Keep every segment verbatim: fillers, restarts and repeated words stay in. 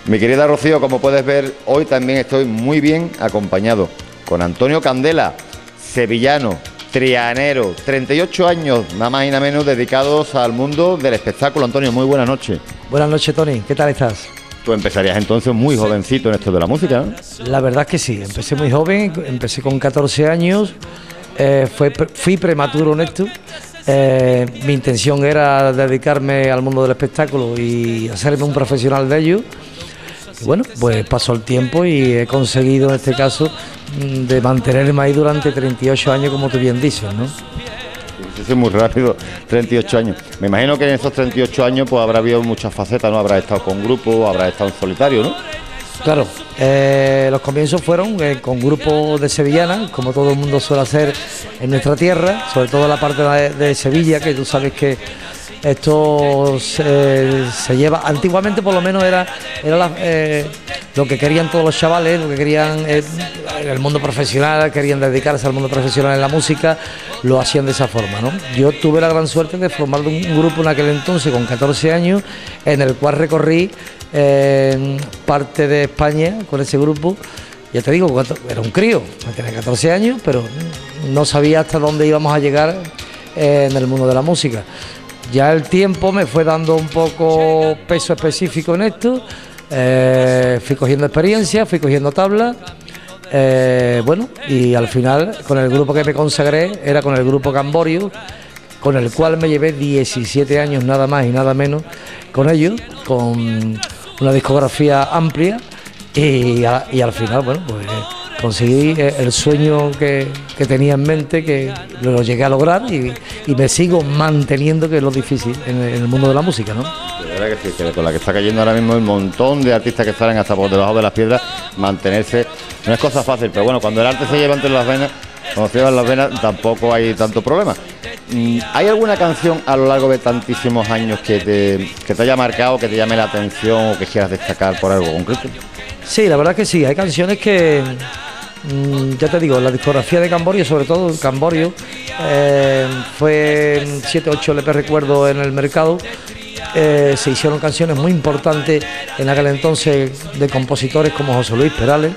Mi querida Rocío, como puedes ver, hoy también estoy muy bien acompañado con Antonio Candela, sevillano, trianero, treinta y ocho años, nada más y nada menos, dedicados al mundo del espectáculo. Antonio, muy buenas noches. Buenas noches, Tony, ¿qué tal estás? Tú empezarías entonces muy jovencito en esto de la música, ¿no? La verdad es que sí, empecé muy joven, empecé con catorce años, eh, fue, fui prematuro en esto. Eh, mi intención era dedicarme al mundo del espectáculo y hacerme un profesional de ello. Y bueno, pues pasó el tiempo y he conseguido en este caso de mantenerme ahí durante treinta y ocho años, como tú bien dices, ¿no? Sí, sí, muy rápido, treinta y ocho años. Me imagino que en esos treinta y ocho años pues habrá habido muchas facetas, ¿no? Habrá estado con grupo, habrá estado en solitario, ¿no? Claro, eh, los comienzos fueron eh, con grupos de sevillanas, como todo el mundo suele hacer en nuestra tierra, sobre todo en la parte de, de Sevilla, que tú sabes que esto se, se lleva, antiguamente por lo menos era, era la, eh, lo que querían todos los chavales, lo que querían eh, en el mundo profesional, querían dedicarse al mundo profesional en la música, lo hacían de esa forma, ¿no? Yo tuve la gran suerte de formar un, un grupo en aquel entonces con catorce años, en el cual recorrí eh, parte de España con ese grupo. Ya te digo, era un crío, tenía catorce años, pero no sabía hasta dónde íbamos a llegar eh, en el mundo de la música. Ya el tiempo me fue dando un poco peso específico en esto, eh, fui cogiendo experiencia, fui cogiendo tablas, eh, bueno, y al final con el grupo que me consagré era con el grupo Camborio, con el cual me llevé diecisiete años nada más y nada menos con ellos, con una discografía amplia y, a, y al final, bueno, pues conseguí el sueño que, que tenía en mente, que lo llegué a lograr y, y me sigo manteniendo, que es lo difícil en el, en el mundo de la música, ¿no? De verdad que sí, que con la que está cayendo ahora mismo el montón de artistas que salen hasta por debajo de las piedras, mantenerse no es cosa fácil, pero bueno, cuando el arte se lleva entre las venas, cuando se llevan las venas tampoco hay tanto problema. ¿Hay alguna canción a lo largo de tantísimos años que te, que te haya marcado, que te llame la atención o que quieras destacar por algo concreto? Sí, la verdad que sí, hay canciones que... Ya te digo, la discografía de Camborio, sobre todo Camborio, eh, fue siete ocho L P, recuerdo, en el mercado. Eh, se hicieron canciones muy importantes en aquel entonces de compositores como José Luis Perales,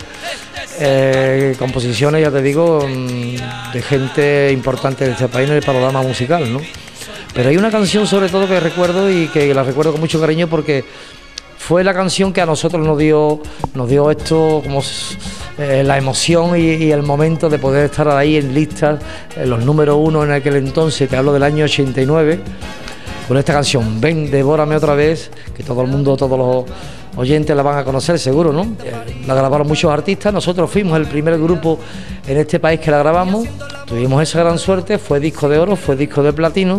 eh, composiciones, ya te digo, de gente importante de este país en el panorama musical, ¿no? Pero hay una canción sobre todo que recuerdo y que la recuerdo con mucho cariño porque fue la canción que a nosotros nos dio, nos dio esto como eh, la emoción y, y el momento de poder estar ahí en listas, en los números uno en aquel entonces, te hablo del año ochenta y nueve, con esta canción, Ven, devórame otra vez, que todo el mundo, todos los oyentes la van a conocer seguro, ¿no? Eh, la grabaron muchos artistas, nosotros fuimos el primer grupo en este país que la grabamos, tuvimos esa gran suerte, fue disco de oro, fue disco de platino.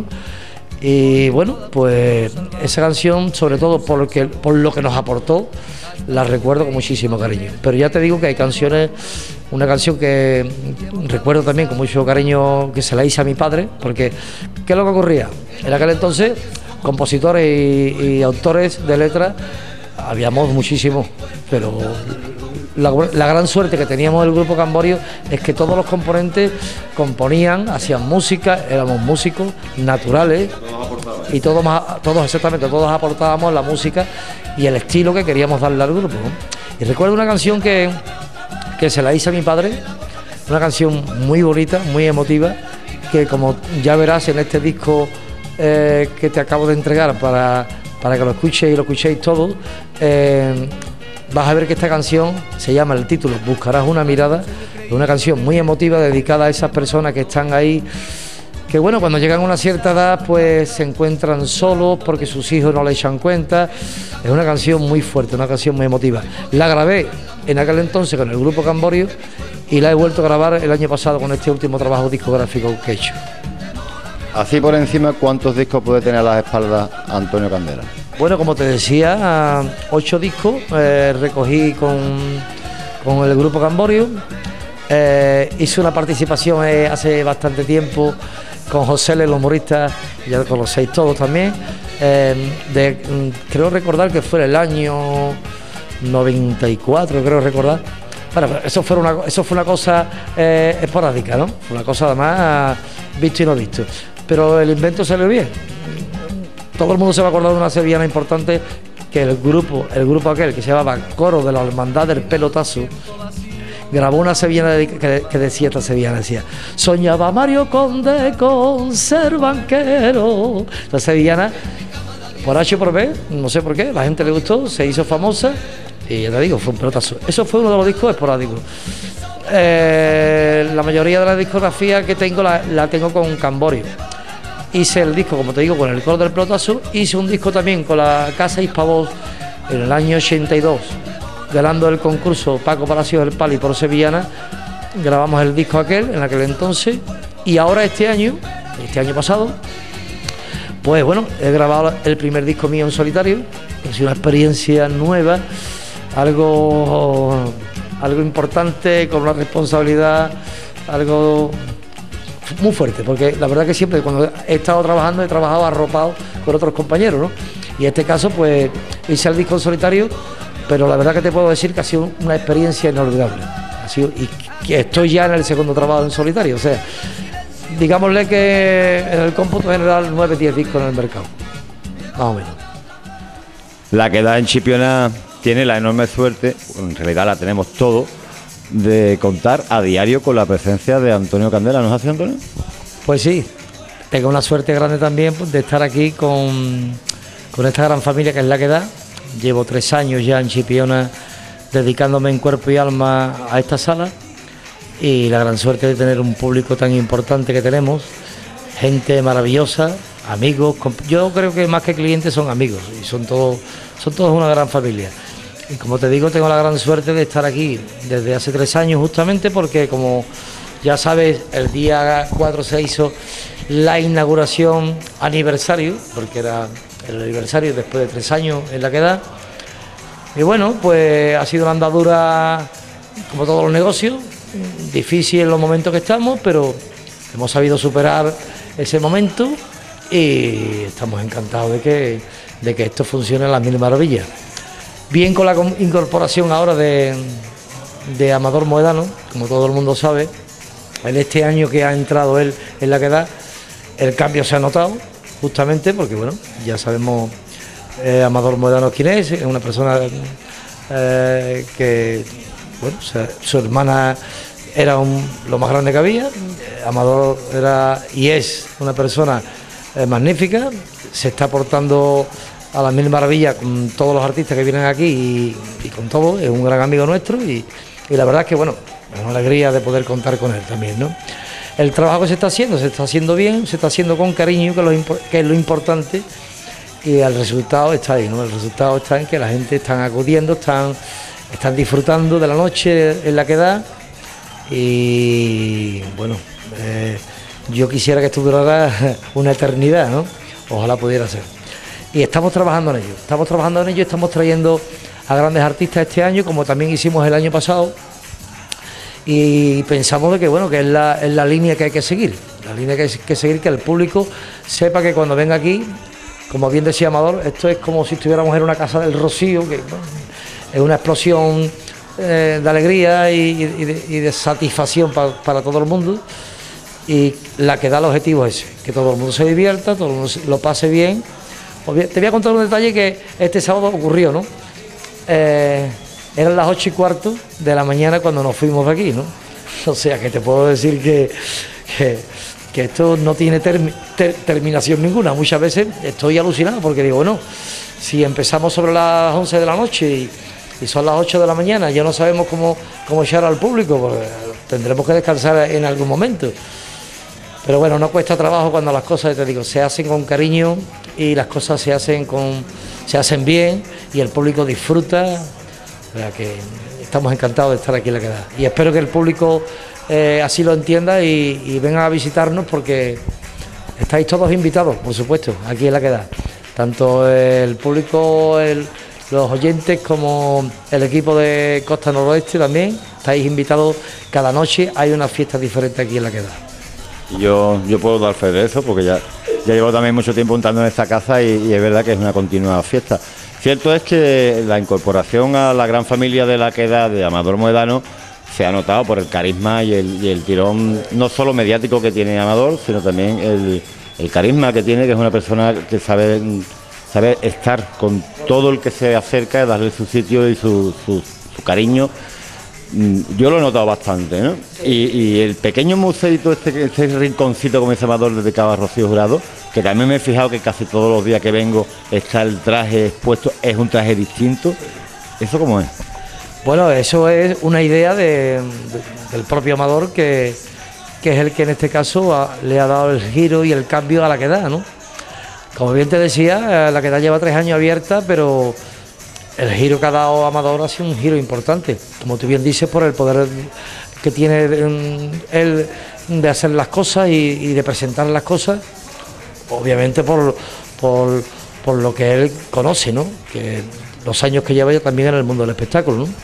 Y bueno, pues esa canción, sobre todo porque, por lo que nos aportó, la recuerdo con muchísimo cariño. Pero ya te digo que hay canciones, una canción que recuerdo también con mucho cariño, que se la hice a mi padre, porque ¿qué es lo que ocurría? En aquel entonces, compositores y, y autores de letras, habíamos muchísimos, pero la, la gran suerte que teníamos del grupo Camborio es que todos los componentes componían, hacían música, éramos músicos naturales y todos, todos exactamente, todos aportábamos la música y el estilo que queríamos darle al grupo, ¿no? Y recuerdo una canción que, que se la hice a mi padre, una canción muy bonita, muy emotiva, que como ya verás en este disco eh, que te acabo de entregar para, para que lo escuches y lo escuchéis todos, eh, vas a ver que esta canción se llama, el título, Buscarás una mirada, es una canción muy emotiva dedicada a esas personas que están ahí, que bueno, cuando llegan a una cierta edad pues se encuentran solos porque sus hijos no le echan cuenta. Es una canción muy fuerte, una canción muy emotiva. La grabé en aquel entonces con el grupo Camborio y la he vuelto a grabar el año pasado con este último trabajo discográfico que he hecho. Así por encima, ¿cuántos discos puede tener a las espaldas Antonio Candela? Bueno, como te decía, ocho discos eh, recogí con, con el grupo Camborio. Eh, hice una participación eh, hace bastante tiempo con José L, el humorista, ya lo conocéis todos también. Eh, de, creo recordar que fue el año noventa y cuatro, creo recordar. Bueno, eso fue una, eso fue una cosa eh, esporádica, ¿no? Una cosa además visto y no visto. Pero el invento salió bien. Todo el mundo se va a acordar de una sevillana importante que el grupo, el grupo aquel que se llamaba Coro de la Hermandad del Pelotazo, grabó una sevillana de, que, que decía esta sevillana, decía: soñaba Mario Conde con ser banquero. La sevillana, por H y por B, no sé por qué, la gente le gustó, se hizo famosa y ya te digo, fue un pelotazo. Eso fue uno de los discos esporádicos. Eh, la mayoría de la discografía que tengo la, la tengo con Camborio. Hice el disco, como te digo, con el Coro del Pelotazo. Hice un disco también con la Casa Hispavoz en el año ochenta y dos, ganando el concurso Paco Palacios del Pali por sevillana. Grabamos el disco aquel en aquel entonces, y ahora este año, este año pasado, pues bueno, he grabado el primer disco mío en solitario. Ha sido una experiencia nueva, algo, algo importante, con una responsabilidad, algo muy fuerte, porque la verdad que siempre cuando he estado trabajando he trabajado arropado con otros compañeros, ¿no? Y en este caso pues hice el disco en solitario, pero la verdad que te puedo decir que ha sido una experiencia inolvidable. Ha sido, y que estoy ya en el segundo trabajo en solitario, o sea, digámosle que en el cómputo general nueve diez discos en el mercado, más o menos. La Quedada en Chipiona tiene la enorme suerte, en realidad la tenemos todo, de contar a diario con la presencia de Antonio Candela, ¿no es así, Antonio? Pues sí, tengo una suerte grande también de estar aquí con, con esta gran familia que es La Quedada. Llevo tres años ya en Chipiona dedicándome en cuerpo y alma a esta sala, y la gran suerte de tener un público tan importante que tenemos, gente maravillosa, amigos. Yo creo que más que clientes son amigos, y son todos, son todos una gran familia. Y como te digo, tengo la gran suerte de estar aquí desde hace tres años justamente porque, como ya sabes, el día cuatro se hizo la inauguración aniversario, porque era el aniversario después de tres años en La Quedada. Y bueno, pues ha sido una andadura, como todos los negocios, difícil en los momentos que estamos, pero hemos sabido superar ese momento y estamos encantados de que, de que esto funcione a las mil maravillas. Bien, con la incorporación ahora de, de Amador Moedano, como todo el mundo sabe, en este año que ha entrado él en La Quedada, el cambio se ha notado, justamente porque, bueno, ya sabemos eh, Amador Moedano quién es, es una persona eh, que, bueno, o sea, su hermana era un, lo más grande que había. Amador era y es una persona eh, magnífica, se está portando a las mil maravillas con todos los artistas que vienen aquí y, y con todo, es un gran amigo nuestro y, y la verdad es que, bueno, es una alegría de poder contar con él también, ¿no? El trabajo que se está haciendo, se está haciendo bien, se está haciendo con cariño, que, lo, que es lo importante, y el resultado está ahí, ¿no? El resultado está en que la gente está acudiendo, están, están disfrutando de la noche en La Quedada y, bueno, eh, yo quisiera que esto durara una eternidad, ¿no? Ojalá pudiera ser. Y estamos trabajando en ello, estamos trabajando en ello, estamos trayendo a grandes artistas este año, como también hicimos el año pasado, y pensamos de que, bueno, que es la, es la línea que hay que seguir, la línea que hay que seguir, que el público sepa que cuando venga aquí, como bien decía Amador, esto es como si estuviéramos en una casa del Rocío, que bueno, es una explosión eh, de alegría y, y, de, y de satisfacción pa, para todo el mundo, y la que da el objetivo es ese, que todo el mundo se divierta, todo el mundo lo pase bien. Te voy a contar un detalle que este sábado ocurrió, ¿no? Eh, eran las ocho y cuarto de la mañana cuando nos fuimos de aquí, ¿no? O sea, que te puedo decir que, que, que esto no tiene termi, ter, terminación ninguna. Muchas veces estoy alucinado porque digo, bueno, si empezamos sobre las once de la noche y, y son las ocho de la mañana, ya no sabemos cómo, cómo echar al público, porque tendremos que descansar en algún momento. Pero bueno, no cuesta trabajo cuando las cosas, te digo, se hacen con cariño y las cosas se hacen con, se hacen bien y el público disfruta. O sea que estamos encantados de estar aquí en La Quedada. Y espero que el público eh, así lo entienda y, y venga a visitarnos, porque estáis todos invitados, por supuesto, aquí en La Quedada. Tanto el público, el, los oyentes, como el equipo de Costa Noroeste también. Estáis invitados cada noche, hay una fiesta diferente aquí en La Quedada. Yo, yo puedo dar fe de eso, porque ya, ya llevo también mucho tiempo untando en esta casa y, y es verdad que es una continua fiesta. Cierto es que la incorporación a la gran familia de La Quedada de Amador Moedano se ha notado por el carisma y el, y el tirón no solo mediático que tiene Amador, sino también el, el carisma que tiene, que es una persona que sabe saber estar con todo el que se acerca, darle su sitio y su, su, su cariño. Yo lo he notado bastante, ¿no? Y, y el pequeño museito, este, este rinconcito, como dice Amador, dedicado a Rocío Jurado, que también me he fijado que casi todos los días que vengo está el traje expuesto, es un traje distinto. ¿Eso cómo es? Bueno, eso es una idea de, de, del propio Amador, que, que es el que en este caso ha, le ha dado el giro y el cambio a la Quedada, ¿no? Como bien te decía, la Quedada lleva tres años abierta, pero el giro que ha dado Amador ha sido un giro importante, como tú bien dices, por el poder que tiene él de hacer las cosas y, y de presentar las cosas, obviamente por, por, por lo que él conoce, ¿no? Que los años que lleva ya también en el mundo del espectáculo, ¿no?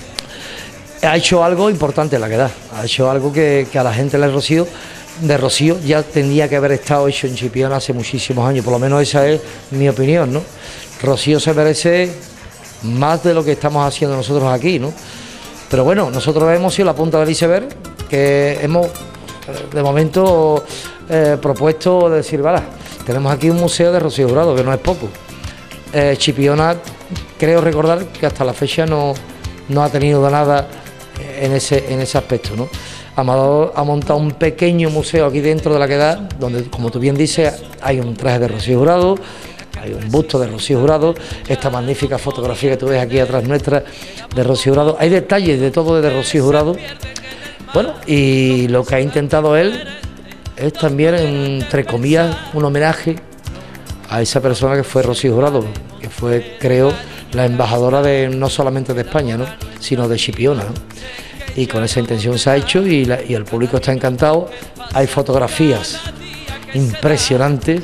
Ha hecho algo importante en la Quedada, ha hecho algo que, que a la gente de Rocío, de Rocío ya tendría que haber estado hecho en Chipiona hace muchísimos años, por lo menos esa es mi opinión, ¿no? Rocío se merece más de lo que estamos haciendo nosotros aquí, ¿no? Pero bueno, nosotros hemos sido la punta del iceberg, que hemos de momento eh, propuesto de decir, vale, tenemos aquí un museo de Rocío Jurado, que no es poco. Eh, Chipiona, creo recordar que hasta la fecha no, no ha tenido nada en ese, en ese aspecto, ¿no? Amador ha montado un pequeño museo aquí dentro de la Quedada, donde, como tú bien dices, hay un traje de Rocío Jurado, hay un busto de Rocío Jurado, esta magnífica fotografía que tú ves aquí atrás nuestra de Rocío Jurado, hay detalles de todo de Rocío Jurado. Bueno, y lo que ha intentado él es también, entre comillas, un homenaje a esa persona que fue Rocío Jurado, que fue, creo, la embajadora de no solamente de España, ¿no?, sino de Chipiona, ¿no? Y con esa intención se ha hecho y, la, y el público está encantado. Hay fotografías impresionantes.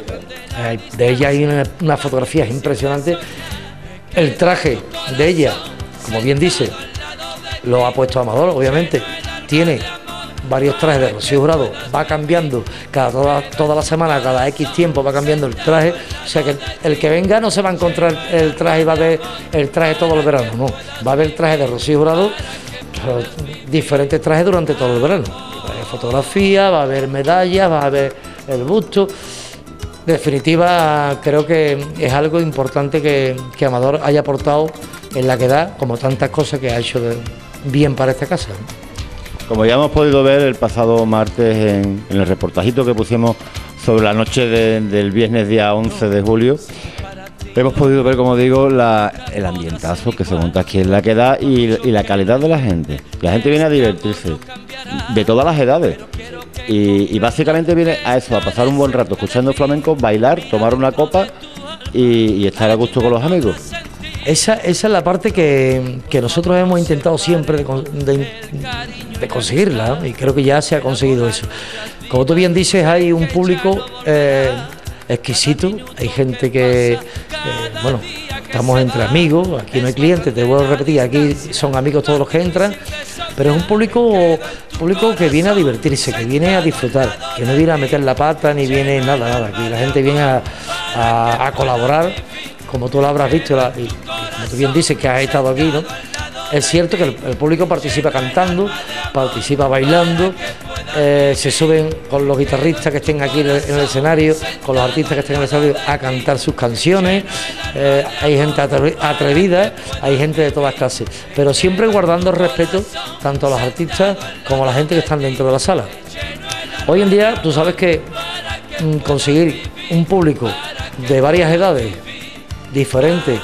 De ella hay una, unas fotografías impresionantes. El traje de ella, como bien dice, lo ha puesto Amador, obviamente. Tiene varios trajes de Rocío Jurado, va cambiando cada toda, toda la semana, cada X tiempo va cambiando el traje. O sea que el, el que venga no se va a encontrar el traje y va a ver el traje todo el verano, no. Va a ver el traje de Rocío Jurado, diferentes trajes durante todo el verano. Va a haber fotografía, va a haber medallas, va a haber el busto. En definitiva, creo que es algo importante que, que Amador haya aportado en la Quedada, como tantas cosas que ha hecho de, bien para esta casa. Como ya hemos podido ver el pasado martes en, en el reportajito que pusimos sobre la noche de, del viernes día once de julio, hemos podido ver, como digo, la, el ambientazo que se monta aquí en la Quedada y, y la calidad de la gente. La gente viene a divertirse, de todas las edades. Y, y básicamente viene a eso, a pasar un buen rato escuchando flamenco, bailar, tomar una copa y, y estar a gusto con los amigos. Esa, esa es la parte que, que nosotros hemos intentado siempre de, de, de conseguirla, ¿no? Y creo que ya se ha conseguido eso. Como tú bien dices, hay un público eh, exquisito, hay gente que, eh, bueno, estamos entre amigos, aquí no hay clientes, te vuelvo a repetir, aquí son amigos todos los que entran, pero es un público, público que viene a divertirse, que viene a disfrutar, que no viene a meter la pata ni viene nada, nada, aquí la gente viene a, a, a colaborar, como tú lo habrás visto la, y, y como tú bien dices que has estado aquí, ¿no? Es cierto que el, el público participa cantando, participa bailando, eh, se suben con los guitarristas que estén aquí en el, en el escenario, con los artistas que estén en el escenario a cantar sus canciones, eh, hay gente atrevida, hay gente de todas clases, pero siempre guardando respeto tanto a los artistas como a la gente que están dentro de la sala. Hoy en día tú sabes que mmm, conseguir un público de varias edades diferentes,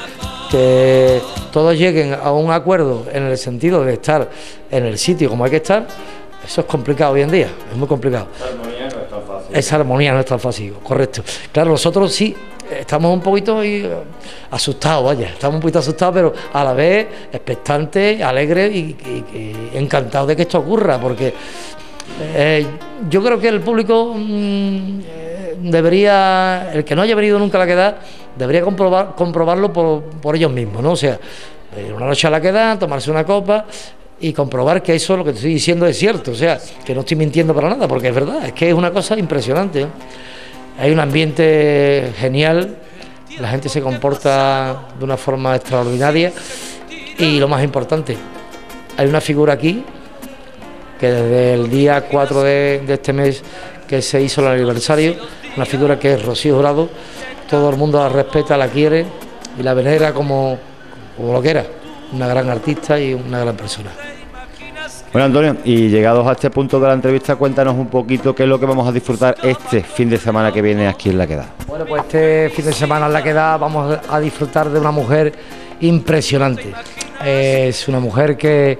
que todos lleguen a un acuerdo en el sentido de estar en el sitio como hay que estar, eso es complicado hoy en día, es muy complicado. Esa armonía no es tan fácil. Esa armonía no es tan fácil, correcto. Claro, nosotros sí estamos un poquito asustados, vaya, estamos un poquito asustados, pero a la vez expectantes, alegres y, y, y encantados de que esto ocurra, porque eh, yo creo que el público mmm, debería, el que no haya venido nunca a la Quedada, debería comprobar, comprobarlo por, por ellos mismos, ¿no? O sea, ir una noche a la Quedada, tomarse una copa y comprobar que eso, lo que te estoy diciendo, es cierto, o sea, que no estoy mintiendo para nada, porque es verdad, es que es una cosa impresionante, ¿no? Hay un ambiente genial, la gente se comporta de una forma extraordinaria y lo más importante, hay una figura aquí que desde el día cuatro de, de este mes que se hizo el aniversario, una figura que es Rocío Jurado, todo el mundo la respeta, la quiere y la venera como, como lo que era, una gran artista y una gran persona. Bueno, Antonio, y llegados a este punto de la entrevista, cuéntanos un poquito qué es lo que vamos a disfrutar este fin de semana que viene aquí en La Quedada. Bueno, pues este fin de semana en La Quedada vamos a disfrutar de una mujer impresionante. Es una mujer que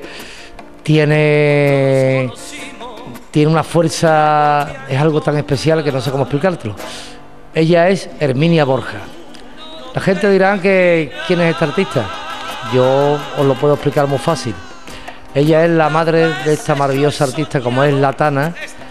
tiene, tiene una fuerza, es algo tan especial que no sé cómo explicártelo. Ella es Herminia Borja. La gente dirá que quién es esta artista. Yo os lo puedo explicar muy fácil. Ella es la madre de esta maravillosa artista como es La Tana,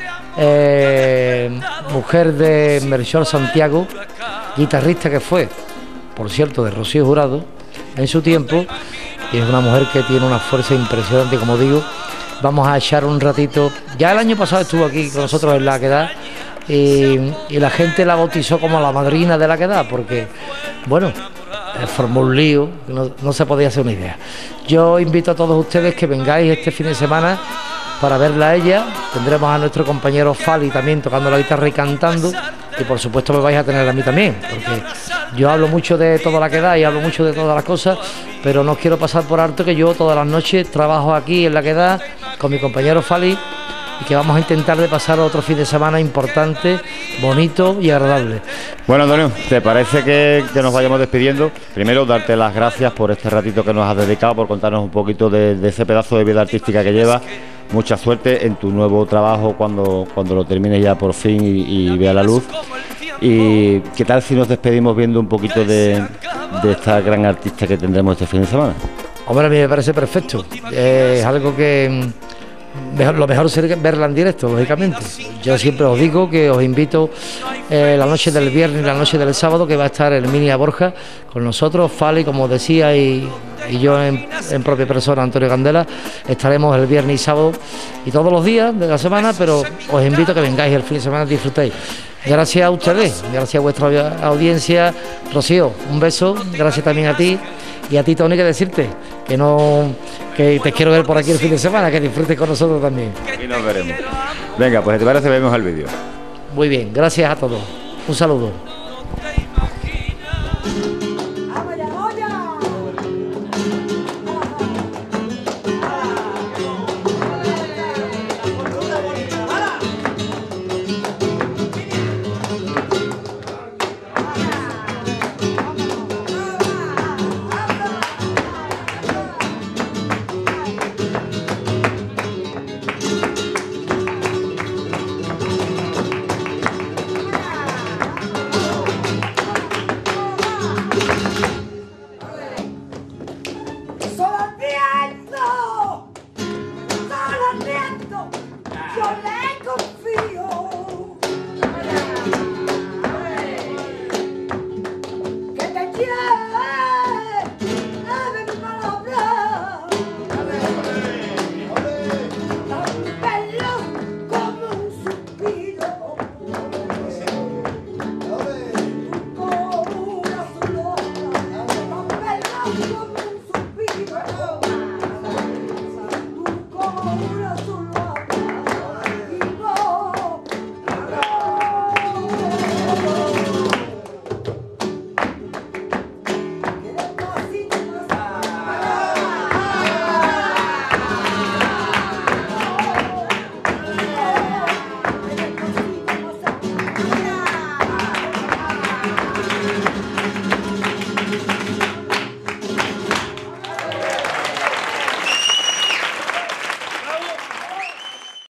eh, mujer de Melchor Santiago, guitarrista que fue, por cierto, de Rocío Jurado en su tiempo, y es una mujer que tiene una fuerza impresionante, como digo. Vamos a echar un ratito. Ya el año pasado estuvo aquí con nosotros en La Quedada y, y la gente la bautizó como la madrina de La Quedada, porque, bueno, formó un lío, no, no se podía hacer una idea. Yo invito a todos ustedes que vengáis este fin de semana para verla a ella. Tendremos a nuestro compañero Fali también tocando la guitarra y cantando, y por supuesto me vais a tener a mí también, porque yo hablo mucho de toda La Quedada y hablo mucho de todas las cosas, pero no quiero pasar por alto que yo todas las noches trabajo aquí en La Quedada con mi compañero Fali, y que vamos a intentar de pasar otro fin de semana importante, bonito y agradable. Bueno, Antonio, ¿te parece que, que nos vayamos despidiendo? Primero, darte las gracias por este ratito que nos has dedicado, por contarnos un poquito de, de ese pedazo de vida artística que llevas. Mucha suerte en tu nuevo trabajo cuando, cuando lo termines ya por fin y, y vea la luz. ¿Y qué tal si nos despedimos viendo un poquito de, de esta gran artista que tendremos este fin de semana? Hombre, a mí me parece perfecto. Eh, es algo que... Mejor, lo mejor sería verla en directo, lógicamente. Yo siempre os digo que os invito eh, la noche del viernes y la noche del sábado, que va a estar Herminia Borja con nosotros, Fali, como decía, y, y yo en, en propia persona, Antonio Candela. Estaremos el viernes y sábado y todos los días de la semana, pero os invito a que vengáis el fin de semana y disfrutéis. Gracias a ustedes, gracias a vuestra audiencia. Rocío, un beso, gracias también a ti. Y a ti, Tony, que decirte que no que te quiero ver por aquí el fin de semana, que disfrutes con nosotros también. Y nos veremos. Venga, pues si te parece, vemos el vídeo. Muy bien, gracias a todos. Un saludo.